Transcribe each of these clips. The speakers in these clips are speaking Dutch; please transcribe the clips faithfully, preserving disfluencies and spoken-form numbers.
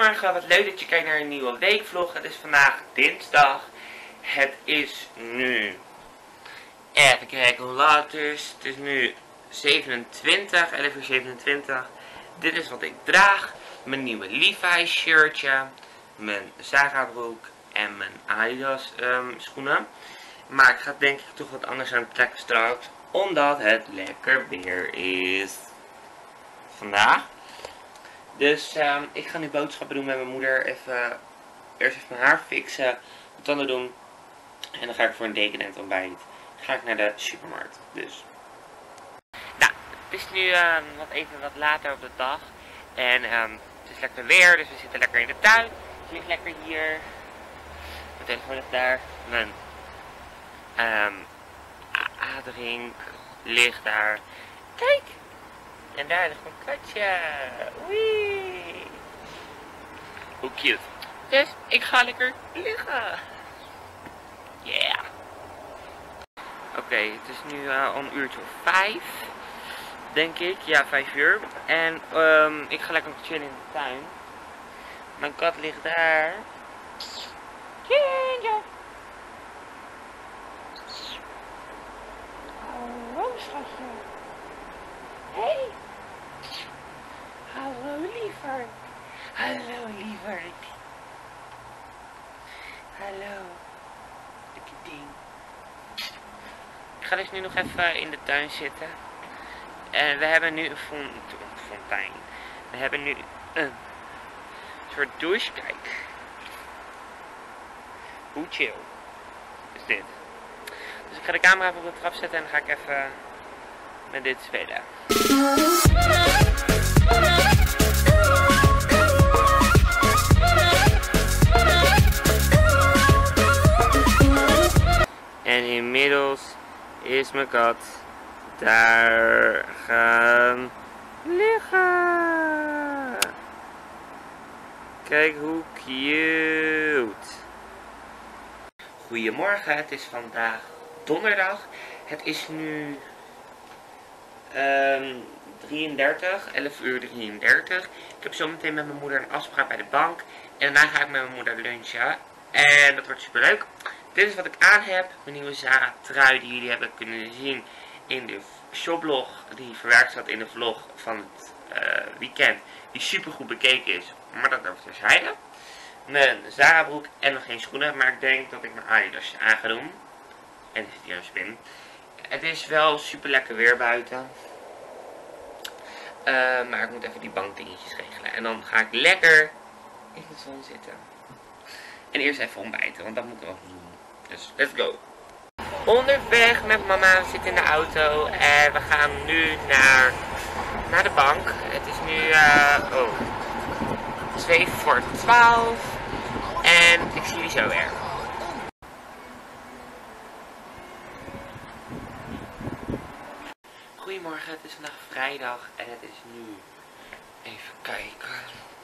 Goedemorgen, wat leuk dat je kijkt naar een nieuwe weekvlog. Het is vandaag dinsdag. Het is nu... Even kijken hoe laat het is. Het is nu zevenentwintig, elf uur zevenentwintig. Dit is wat ik draag. Mijn nieuwe Levi's shirtje. Mijn Zara broek. En mijn Adidas um, schoenen. Maar ik ga denk ik toch wat anders aan trekken straks. Omdat het lekker weer is. Vandaag. Dus um, ik ga nu boodschappen doen met mijn moeder. Even, eerst even mijn haar fixen. Mijn tanden doen. En dan ga ik voor een decadent ontbijt. Ga ik naar de supermarkt. Dus. Nou, het is nu um, wat even wat later op de dag. En um, het is lekker weer. Dus we zitten lekker in de tuin. Het ligt lekker hier. Mijn telefoon ligt daar. Mijn um, A-drink ligt daar. Kijk! En daar ligt mijn katje. Wee. Hoe cute. Dus ik ga lekker liggen. Yeah. Oké, okay, het is nu uh, een uurtje of vijf. Denk ik. Ja, vijf uur. En um, ik ga lekker chillen in de tuin. Mijn kat ligt daar. Ginger. Hallo schatje. Hey. Hallo lieverd. Hallo lieverd. Hallo. Lekker ding. Ik ga dus nu nog even in de tuin zitten. En we hebben nu een fontein. We hebben nu een soort douche. Kijk. Hoe chill is dit? Dus ik ga de camera even op de trap zetten en dan ga ik even met dit spelen. En inmiddels is mijn kat daar gaan liggen. Kijk hoe cute. Goedemorgen, het is vandaag donderdag. Het is nu um, drieëndertig, elf uur drieëndertig. Ik heb zometeen met mijn moeder een afspraak bij de bank. En daarna ga ik met mijn moeder lunchen. En dat wordt super leuk. Dit is wat ik aan heb. Mijn nieuwe Zara trui die jullie hebben kunnen zien in de shoplog. Die verwerkt zat in de vlog van het uh, weekend. Die super goed bekeken is. Maar dat over terzijde. Mijn Zara broek en nog geen schoenen. Maar ik denk dat ik mijn Adidas aan ga doen. En er zit hier een spin. Het is wel super lekker weer buiten. Uh, maar ik moet even die bankdingetjes regelen. En dan ga ik lekker in de zon zitten. En eerst even ontbijten, want dat moet ik nog doen. Dus let's go. Onderweg met mama, we zitten in de auto. En we gaan nu naar, naar de bank. Het is nu uh, oh, twee voor twaalf. En ik zie jullie zo weer. Goedemorgen, het is vandaag vrijdag en het is nu, even kijken,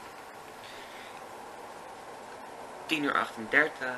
tien uur achtendertig.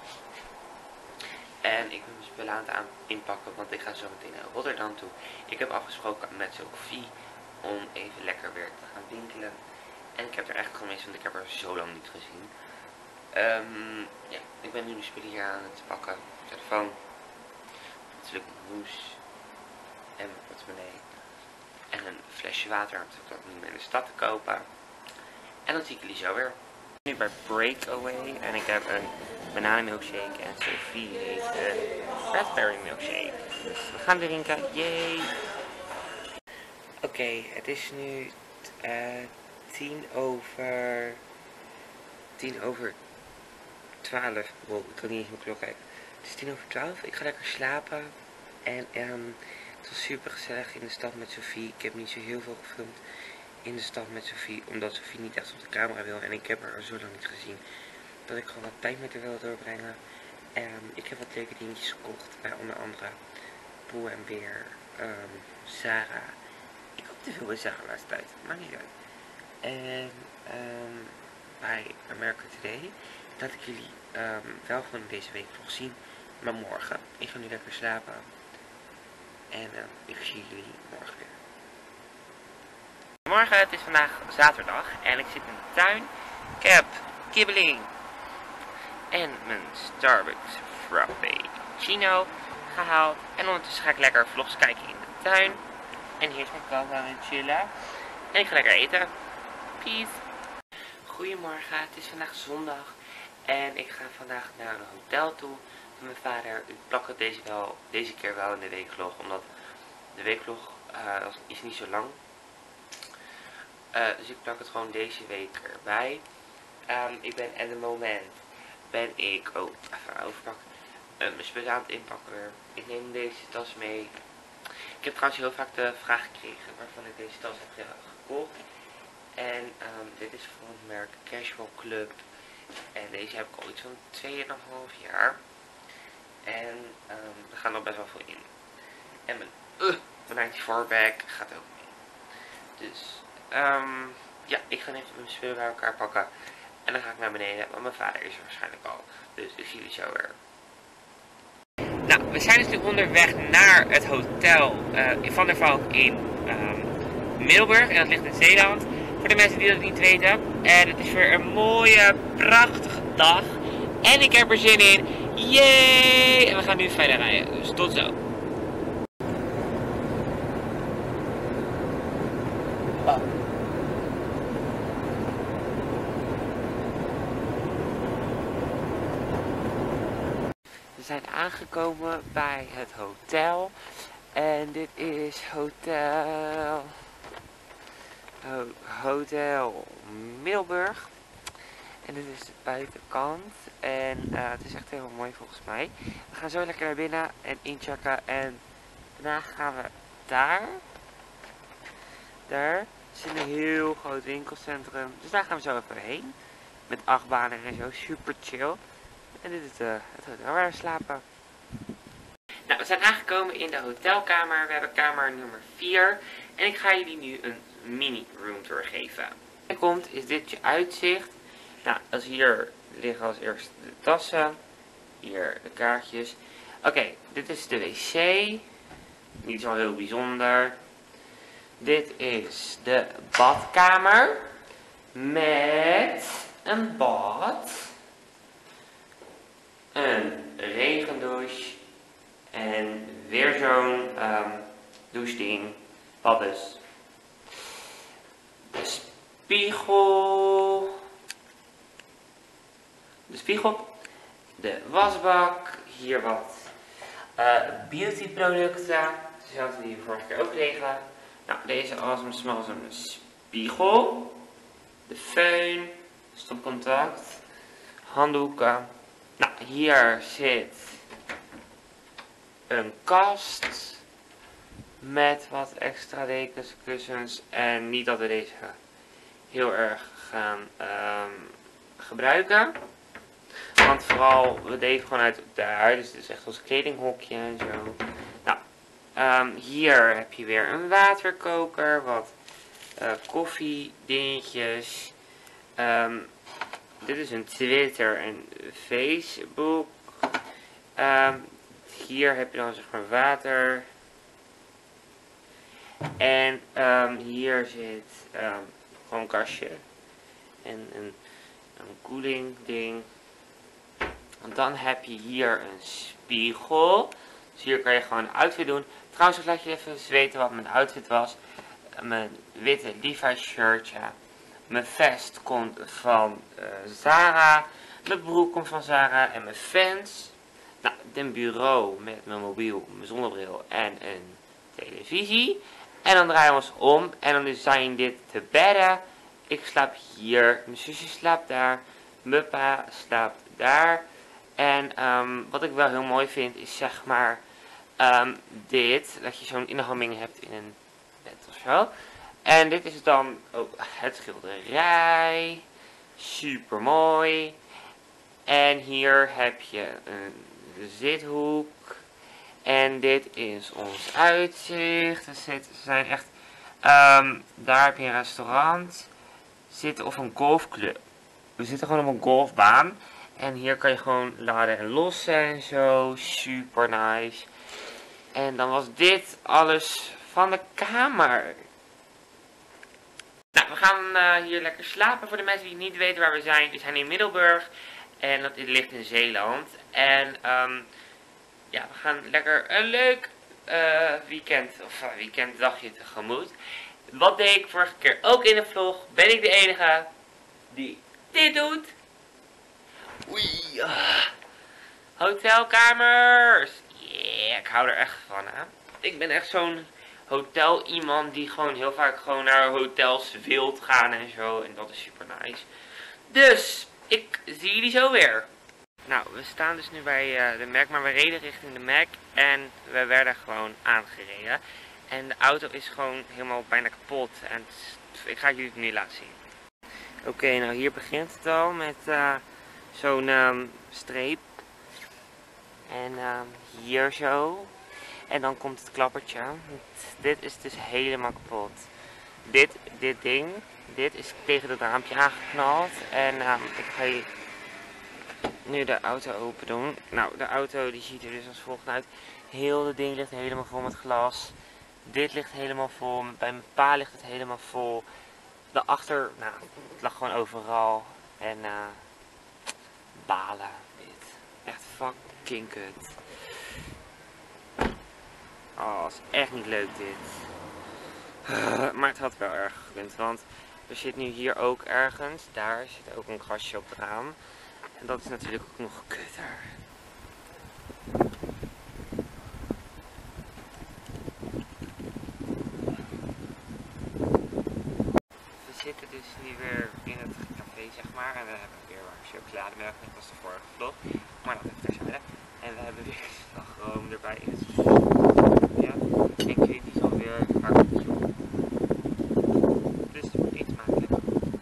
En ik ben mijn spullen aan het inpakken, want ik ga zo meteen naar Rotterdam toe. Ik heb afgesproken met Sophie om even lekker weer te gaan winkelen. En ik heb er echt gemist, want ik heb haar zo lang niet gezien. Um, ja, ik ben nu mijn spullen hier aan het pakken. Telefoon, natuurlijk mijn hoes en mijn portemonnee. En een flesje water, want ik ook niet meer in de stad te kopen. En dan zie ik jullie zo weer. Nu bij Breakaway en ik heb een bananenmilkshake en Sophie heeft een raspberry milkshake. Dus we gaan drinken, yay! Oké, okay, het is nu uh, tien over tien over twaalf. Wow, ik kan niet eens mijn klok kijken. Het is tien over twaalf. Ik ga lekker slapen en um, het was super gezellig in de stad met Sophie. Ik heb niet zo heel veel gefilmd in de stad met Sophie, omdat Sophie niet echt op de camera wil en ik heb haar zo lang niet gezien dat ik gewoon wat tijd met haar wil doorbrengen. Um, ik heb wat leuke dingetjes gekocht bij onder andere Poel en Beer, um, Zara. Ik koop te veel bij Zara de laatste tijd, maakt niet uit. En um, bij America Today laat ik jullie um, wel gewoon deze week vlog zien, maar morgen. Ik ga nu lekker slapen en um, ik zie jullie morgen weer. Morgen, het is vandaag zaterdag en ik zit in de tuin. Ik heb kibbeling en mijn Starbucks Frappuccino gehaald. En ondertussen ga ik lekker vlogs kijken in de tuin. En hier is mijn kat aan het chillen. En ik ga lekker eten. Peace. Goedemorgen, het is vandaag zondag. En ik ga vandaag naar een hotel toe. Met mijn vader. Ik plak het deze, wel, deze keer wel in de weekvlog. Omdat de weekvlog uh, is niet zo lang. Uh, dus ik plak het gewoon deze week erbij. Um, ik ben at the moment. Ben ik. Oh, even overpakken. Uh, mijn spullen aan het inpakken weer. Ik neem deze tas mee. Ik heb trouwens heel vaak de vraag gekregen waarvan ik deze tas heb gekocht. En um, dit is van het merk Casual Club. En deze heb ik al iets van twee komma vijf jaar. En um, er gaat nog best wel veel in. En mijn, uh, mijn vierentachtig bag gaat ook mee. Dus um, ja, ik ga even mijn spullen bij elkaar pakken. En dan ga ik naar beneden, want mijn vader is er waarschijnlijk al. Dus ik zie jullie zo weer. Nou, we zijn dus nu onderweg naar het hotel uh, Van der Valk in um, Middelburg. En dat ligt in Zeeland. Voor de mensen die dat niet weten. En het is weer een mooie, prachtige dag. En ik heb er zin in. Yay! En we gaan nu verder rijden. Dus tot zo. Oh. We zijn aangekomen bij het hotel. En dit is hotel... Hotel Middelburg. En dit is de buitenkant. En uh, het is echt heel mooi volgens mij. We gaan zo lekker naar binnen en inchecken. En daarna gaan we daar. Daar is een heel groot winkelcentrum. Dus daar gaan we zo even heen. Met achtbanen en zo. Super chill. En dit is uh, het hotel waar we slapen. Nou, we zijn aangekomen in de hotelkamer. We hebben kamer nummer vier. En ik ga jullie nu een mini room tour geven. Er komt is dit je uitzicht. Nou, als hier liggen als eerste de tassen. Hier de kaartjes. Oké, okay, dit is de wc. Niet zo heel bijzonder. Dit is de badkamer. Met een bad. Een regendouche. En weer zo'n um, doucheding. Wat dus? De spiegel. De spiegel. De wasbak. Hier wat uh, beautyproducten. Dezelfde die we vorige keer ook kregen. Nou, deze Awesome Smalsome spiegel. De föhn. Stopcontact. Handdoeken. Nou, hier zit een kast. Met wat extra dekens, kussens. En niet dat we deze heel erg gaan um, gebruiken. Want vooral, we deden gewoon uit daar. Dus het is echt ons kledinghokje en zo. Nou, um, hier heb je weer een waterkoker. Wat uh, koffiedingetjes. Um, dit is een Twitter en Facebook. Um, hier heb je dan zeg maar water. En um, hier zit um, gewoon een kastje. En een, een koeling ding. En dan heb je hier een spiegel. Dus hier kan je gewoon een outfit doen. Trouwens, ik laat je even weten wat mijn outfit was. Mijn witte Levi's shirtje. Mijn vest komt van uh, Zara. Mijn broek komt van Zara. En mijn fans. Nou, een bureau met mijn mobiel, mijn zonnebril en een televisie. En dan draaien we ons om. En dan zijn dit de bedden. Ik slaap hier. Mijn zusje slaapt daar. Mijn pa slaapt daar. En um, wat ik wel heel mooi vind is zeg maar um, dit. Dat je zo'n inhaming hebt in een bed of zo. En dit is dan ook het schilderij. Super mooi. En hier heb je een zithoek. En dit is ons uitzicht. We zitten, zijn echt, um, daar heb je een restaurant. Zitten of een golfclub. We zitten gewoon op een golfbaan. En hier kan je gewoon laden en lossen en zo. Super nice. En dan was dit alles van de kamer. Nou, we gaan uh, hier lekker slapen. Voor de mensen die niet weten waar we zijn. We zijn in Middelburg. En dat ligt in Zeeland. En um, ja, we gaan lekker een leuk uh, weekend, of uh, weekenddagje tegemoet. Wat deed ik vorige keer ook in de vlog? Ben ik de enige die dit doet? Oei. Uh. Hotelkamers. Yeah, ik hou er echt van, hè. Ik ben echt zo'n hotel iemand die gewoon heel vaak gewoon naar hotels wilt gaan en zo. En dat is super nice. Dus, ik zie jullie zo weer. Nou, we staan dus nu bij uh, de Mac, maar we reden richting de Mac en we werden gewoon aangereden. En de auto is gewoon helemaal bijna kapot en ik ga jullie het nu laten zien. Oké, okay, nou hier begint het al met uh, zo'n um, streep. En um, hier zo. En dan komt het klappertje. Dit is dus helemaal kapot. Dit, dit ding, dit is tegen het raampje aangeknald. En um, ik ga nu de auto open doen. Nou, de auto die ziet er dus als volgt uit. Heel het ding ligt helemaal vol met glas. Dit ligt helemaal vol. Bij mijn pa ligt het helemaal vol. Daarachter, nou, het lag gewoon overal. En uh, balen. Dit. Echt fucking kut. Oh, dat is echt niet leuk dit. Uh, maar het had wel erg gekund. Want er zit nu hier ook ergens. Daar zit ook een gastje op het raam. En dat is natuurlijk ook nog kutter. We zitten dus nu weer in het café, zeg maar. En we hebben weer waar chocolademelk, net als de vorige vlog. Maar dat even terzijde. En we hebben weer slagroom erbij in het ja. En Katie is alweer haar kopje op. Dus het wordt iets makkelijker.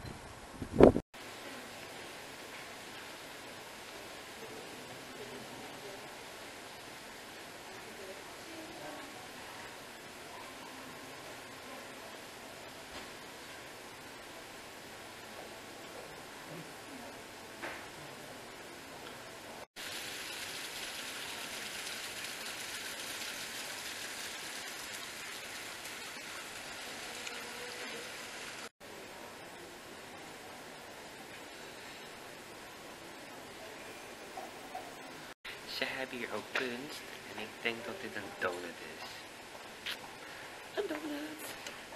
Ze hebben hier ook kunst en ik denk dat dit een donut is. Een donut.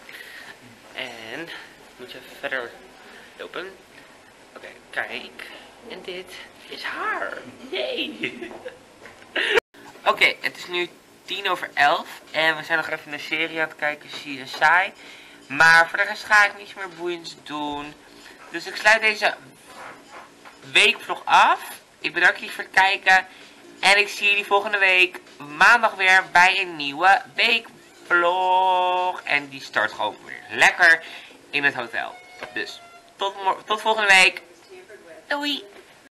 En moet je even verder lopen. Oké, okay, kijk. En dit is haar. Yay! Oké, okay, het is nu tien over elf en we zijn nog even een serie aan het kijken, C S I. Maar voor de rest ga ik niets meer boeiends doen. Dus ik sluit deze weekvlog af. Ik bedank jullie voor het kijken. En ik zie jullie volgende week maandag weer bij een nieuwe weekvlog. En die start gewoon weer lekker in het hotel. Dus tot, tot volgende week. Doei!